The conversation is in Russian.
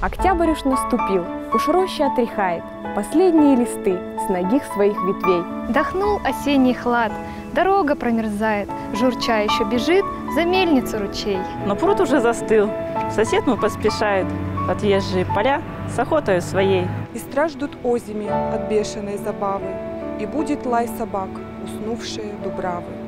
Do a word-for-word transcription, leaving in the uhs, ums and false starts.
Октябрь уж наступил, уж роща отряхает последние листы с ногих своих ветвей. Дохнул осенний хлад, дорога промерзает, журча еще бежит за мельницу ручей. Но пруд уже застыл, сосед мой поспешает в отъезжие поля с охотою своей. И страждут озими от бешеной забавы, и будет лай собак, уснувшие дубравы.